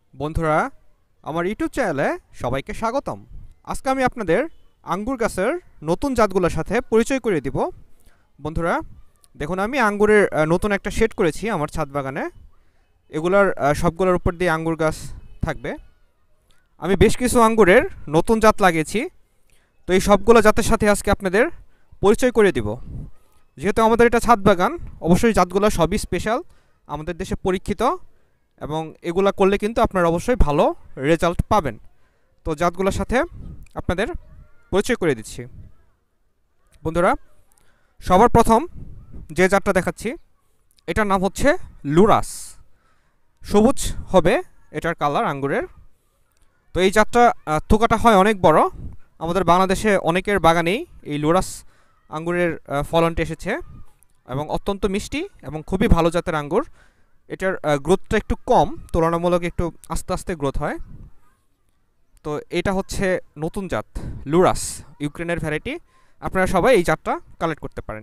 বন্ধুরা, আমার ইউটিউব চ্যানেলে সবাইকে স্বাগতম। আজকে আমি আপনাদের আঙ্গুর গাছের নতুন জাতগুলোর সাথে পরিচয় করিয়ে দিব। বন্ধুরা, দেখুন আমি আঙ্গুরের নতুন একটা শেড করেছি আমার ছাদ বাগানে। এগুলার সবগুলোর উপর দিয়ে আঙ্গুর গাছ থাকবে। আমি বেশ কিছু আঙ্গুরের নতুন জাত লাগিয়েছি, তো এই সবগুলো জাতের সাথে আজকে আপনাদের পরিচয় করিয়ে দিব। যেহেতু আমাদের এটা ছাদ বাগান, অবশ্যই জাতগুলো সবই স্পেশাল, আমাদের দেশে পরীক্ষিত, এবং এগুলা করলে কিন্তু আপনারা অবশ্যই ভালো রেজাল্ট পাবেন। তো জাতগুলোর সাথে আপনাদের পরিচয় করে দিচ্ছি। বন্ধুরা, সবার প্রথম যে জাতটা দেখাচ্ছি এটার নাম হচ্ছে লুরাস। সবুজ হবে এটার কালার আঙ্গুরের। তো এই জাতটা থোকাটা হয় অনেক বড়। আমাদের বাংলাদেশে অনেকের বাগানেই এই লুরাস আঙ্গুরের ফলনটি এসেছে, এবং অত্যন্ত মিষ্টি এবং খুবই ভালো জাতের আঙ্গুর। এটার গ্রোথটা একটু কম, তুলনামূলক একটু আস্তে আস্তে গ্রোথ হয়। তো এটা হচ্ছে নতুন জাত লুরাস, ইউক্রেনের ভ্যারাইটি। আপনারা সবাই এই জাতটা কালেক্ট করতে পারেন।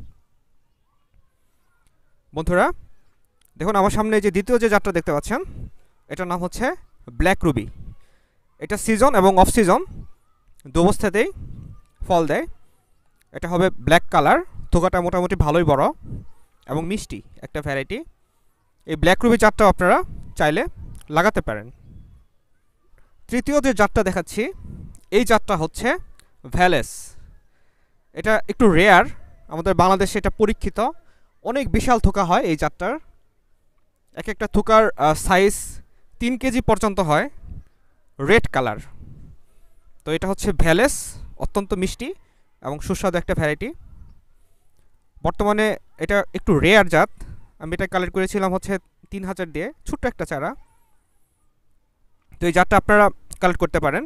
বন্ধুরা, দেখুন আমার সামনে যে দ্বিতীয় যে জাতটা দেখতে পাচ্ছেন এটার নাম হচ্ছে ব্ল্যাক রুবি। এটা সিজন এবং অফ সিজন দু অবস্থাতেই ফল দেয়। এটা হবে ব্ল্যাক কালার, থোকাটা মোটামুটি ভালোই বড় এবং মিষ্টি একটা ভ্যারাইটি। এই ব্ল্যাক রুবি জাতটাও আপনারা চাইলে লাগাতে পারেন। তৃতীয় যে জাতটা দেখাচ্ছি এই জাতটা হচ্ছে ভ্যালেস। এটা একটু রেয়ার, আমাদের বাংলাদেশে এটা পরীক্ষিত। অনেক বিশাল থোকা হয় এই জাতটার, এক একটা থোকার সাইজ 3 কেজি পর্যন্ত হয়, রেড কালার। তো এটা হচ্ছে ভ্যালেস, অত্যন্ত মিষ্টি এবং সুস্বাদু একটা ভ্যারাইটি। বর্তমানে এটা একটু রেয়ার জাত। আমি এটা কালেক্ট করেছিলাম হচ্ছে 3000 দিয়ে, ছোট্ট একটা চারা। তো এই জাতটা আপনারা কালেক্ট করতে পারেন।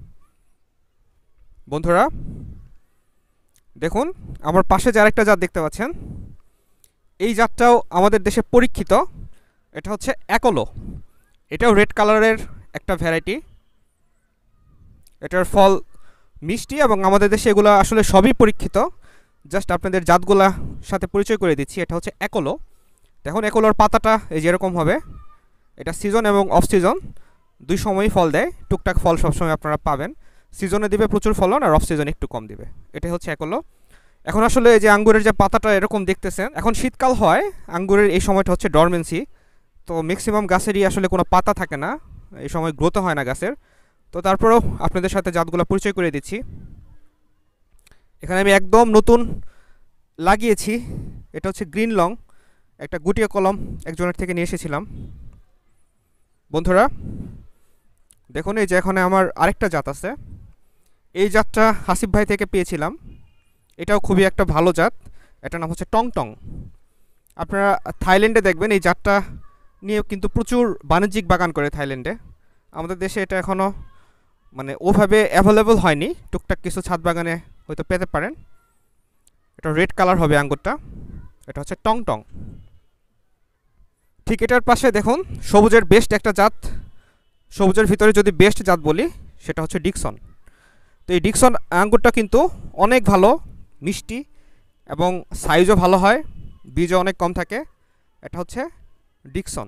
বন্ধুরা, দেখুন আমার পাশে যে আরেকটা জাত দেখতে পাচ্ছেন এই জাতটাও আমাদের দেশে পরীক্ষিত। এটা হচ্ছে অ্যাকোলো। এটাও রেড কালারের একটা ভ্যারাইটি। এটার ফল মিষ্টি এবং আমাদের দেশে এগুলো আসলে সবই পরীক্ষিত। জাস্ট আপনাদের জাতগুলা সাথে পরিচয় করে দিচ্ছি। এটা হচ্ছে অ্যাকোলো। দেখুন অ্যাকোলোর পাতাটা এই যেরকম হবে। এটা সিজন এবং অফ সিজন দুই সময়ই ফল দেয়। টুকটাক ফল সবসময় আপনারা পাবেন। সিজনে দিবে প্রচুর ফলন, আর অফ সিজনে একটু কম দিবে। এটা হচ্ছে অ্যাকোলো। এখন আসলে এই যে আঙ্গুরের যে পাতাটা এরকম দেখতেছেন, এখন শীতকাল হয়, আঙ্গুরের এই সময়টা হচ্ছে ডরমেন্সি। তো ম্যাক্সিমাম গাছেরই আসলে কোনো পাতা থাকে না, এই সময় গ্রোথ হয় না গাছের। তো তারপরেও আপনাদের সাথে জাতগুলো পরিচয় করে দিচ্ছি। এখানে আমি একদম নতুন লাগিয়েছি। এটা হচ্ছে গ্রিন লং, একটা গুটিয়া কলম একজনের থেকে নিয়ে এসেছিলাম। বন্ধুরা, দেখুন এই যে এখানে আমার আরেকটা জাত আছে। এই জাতটা হাসিফ ভাই থেকে পেয়েছিলাম। এটাও খুবই একটা ভালো জাত। এটার নাম হচ্ছে টং টং। আপনারা থাইল্যান্ডে দেখবেন এই জাতটা নিয়ে কিন্তু প্রচুর বাণিজ্যিক বাগান করে থাইল্যান্ডে। আমাদের দেশে এটা এখনও মানে ওভাবে অ্যাভেলেবল হয়নি। টুকটাক কিছু ছাদ বাগানে হয়তো পেতে পারেন। এটা রেড কালার হবে আঙ্গুরটা। এটা হচ্ছে টং টং। ঠিক এটার পাশে দেখুন সবুজের বেস্ট একটা জাত। সবুজের ভিতরে যদি বেস্ট জাত বলি সেটা হচ্ছে ডিকসন। তো এই ডিকসন আঙ্গুরটা কিন্তু অনেক ভালো, মিষ্টি এবং সাইজও ভালো হয়, বীজও অনেক কম থাকে। এটা হচ্ছে ডিকসন।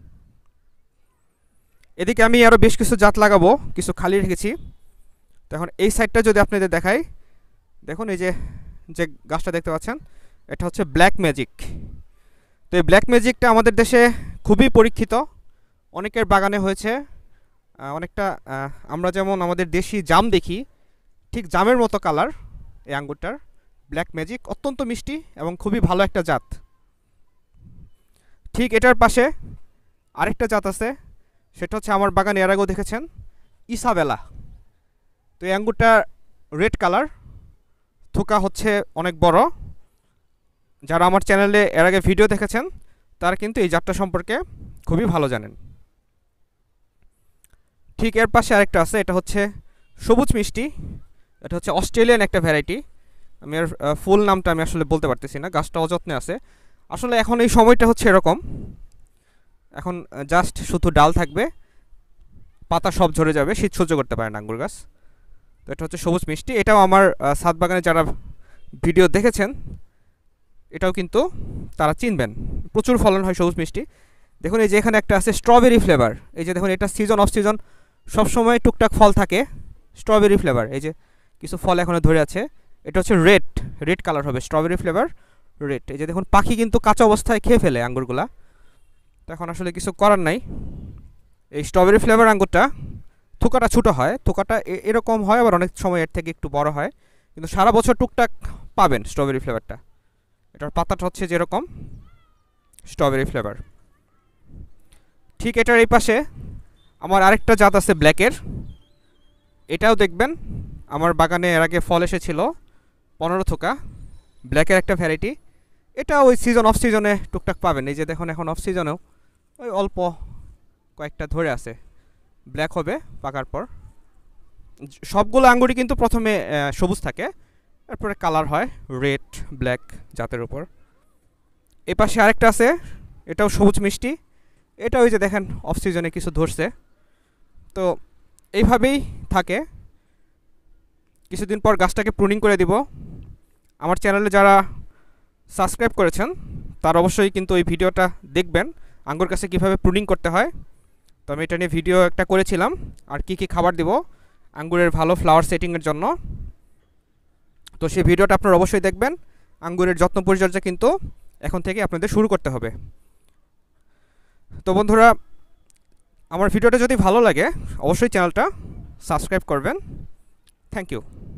এদিকে আমি আরও বেশ কিছু জাত লাগাবো, কিছু খালি রেখেছি। তো এখন এই সাইডটা যদি আপনাদের দেখাই, দেখুন এই যে যে গাছটা দেখতে পাচ্ছেন এটা হচ্ছে ব্ল্যাক ম্যাজিক। তো এই ব্ল্যাক ম্যাজিকটা আমাদের দেশে খুবই পরীক্ষিত, অনেকের বাগানে হয়েছে। অনেকটা আমরা যেমন আমাদের দেশি জাম দেখি, ঠিক জামের মতো কালার এই আঙ্গুরটার। ব্ল্যাক ম্যাজিক অত্যন্ত মিষ্টি এবং খুবই ভালো একটা জাত। ঠিক এটার পাশে আরেকটা জাত আছে, সেটা হচ্ছে আমার বাগানে এর আগেও দেখেছেন, ইসাবেলা। তো এই আঙ্গুরটা রেড কালার, থোকা হচ্ছে অনেক বড়। যারা আমার চ্যানেলে এর আগে ভিডিও দেখেছেন তারা কিন্তু এই জাতটা সম্পর্কে খুবই ভালো জানেন। ঠিক এর পাশে আরেকটা আছে, এটা হচ্ছে সবুজ মিষ্টি। এটা হচ্ছে অস্ট্রেলিয়ান একটা ভ্যারাইটি। আমি এর ফুল নামটা আমি আসলে বলতে পারতেছি না, গাছটা অযত্নে আছে। আসলে এখন এই সময়টা হচ্ছে এরকম, এখন জাস্ট শুধু ডাল থাকবে, পাতা সব ঝরে যাবে, শীত সহ্য করতে পারে না আঙ্গুর গাছ। তো এটা হচ্ছে সবুজ মিষ্টি। এটাও আমার ছাদ বাগানে যারা ভিডিও দেখেছেন এটাও কিন্তু তারা চিনবেন, প্রচুর ফলন হয় সবুজ মিষ্টি। দেখুন এই যে এখানে একটা আছে স্ট্রবেরি ফ্লেভার, এই যে দেখুন এটা সিজন অফ সিজন সবসময় টুকটাক ফল থাকে, স্ট্রবেরি ফ্লেভার। এই যে কিছু ফল এখনও ধরে আছে, এটা হচ্ছে রেড, রেড কালার হবে, স্ট্রবেরি ফ্লেভার রেড। এই যে দেখুন পাখি কিন্তু কাঁচা অবস্থায় খেয়ে ফেলে আঙ্গুরগুলা, তো এখন আসলে কিছু করার নাই। এই স্ট্রবেরি ফ্লেভার আঙ্গুরটা থোকাটা ছোটো হয়, থোকাটা এরকম হয়, আবার অনেক সময় এর থেকে একটু বড় হয়, কিন্তু সারা বছর টুকটাক পাবেন স্ট্রবেরি ফ্লেভারটা। এটার পাতাটা হচ্ছে যেরকম স্ট্রবেরি ফ্লেভার। ঠিক এটার এই পাশে আমার আরেকটা জাত আছে ব্ল্যাকের, এটাও দেখবেন আমার বাগানে এর আগে ফল এসেছিল 15 থোকা, ব্ল্যাকের একটা ভ্যারাইটি। এটা ওই সিজন অফ সিজনে টুকটাক পাবেন। এই যে দেখুন এখন অফ সিজনেও ওই অল্প কয়েকটা ধরে আছে, ব্ল্যাক হবে পাকার পর। সবগুলো আঙ্গুরই কিন্তু প্রথমে সবুজ থাকে, তারপরে কালার হয় রেড ব্ল্যাক জাতের উপর। এই পাশে আরেকটা আছে, এটাও সবুজ মিষ্টি, এটা ওই যে দেখেন অফ সিজনে কিছু ধরছে। তো এইভাবেই থাকে, কিছুদিন পর গাছটাকে প্রুনিং করে দিব। আমার চ্যানেলে যারা সাবস্ক্রাইব করেছেন তার অবশ্যই কিন্তু এই ভিডিওটা দেখবেন আঙ্গুর গাছে কীভাবে প্রুনিং করতে হয়। তো আমি এটা নিয়ে ভিডিও একটা করেছিলাম, আর কি কি খাবার দিব আঙ্গুরের ভালো ফ্লাওয়ার সেটিংয়ের জন্য। তো সেই ভিডিওটা আপনারা অবশ্যই দেখবেন। আঙ্গুরের যত্ন পরিচর্যা কিন্তু এখন থেকে আপনাদের শুরু করতে হবে। তো বন্ধুরা, আমার ভিডিওটা যদি ভালো লাগে অবশ্যই চ্যানেলটা সাবস্ক্রাইব করবেন। Thank you.